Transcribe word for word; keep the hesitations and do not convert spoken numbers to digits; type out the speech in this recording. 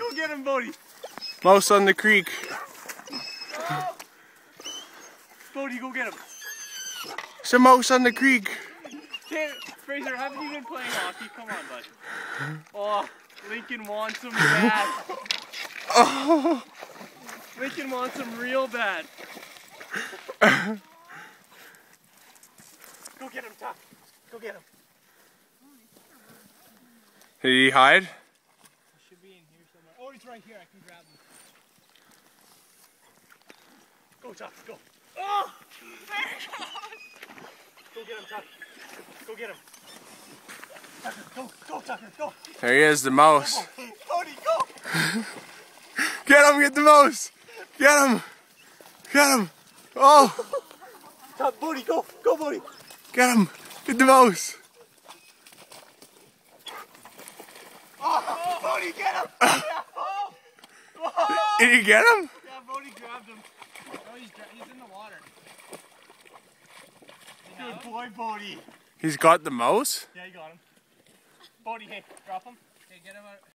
Go get him, Bodie. Mouse on the creek. Oh. Bodie, go get him. There's a mouse on the creek. Hey, Fraser, haven't you been playing hockey? Come on, bud. Oh, Lincoln wants him bad. Oh. Lincoln wants him real bad. Go get him, Tuck. Go get him. Did he hide? He should be in here somewhere. Oh, he's right here. I can grab him. Go, Tuck. Go. Oh! Go get him, Tuck. Go get him. Tucker, go, go, Tucker, go. There he is, the mouse. Bodie, go. Get him, get the mouse. Get him. Get him. Oh. Tuck, Bodie, go. Go, Bodie. Get him. Get the mouse. Oh, Bodie, get him. Yeah. Oh. Oh. Did you get him? Yeah, Bodie grabbed him. Oh, he's, he's in the water. Good boy, Bodie. He's got the mouse? Yeah, you got him. Bodie, hey, drop him. Okay, get him out.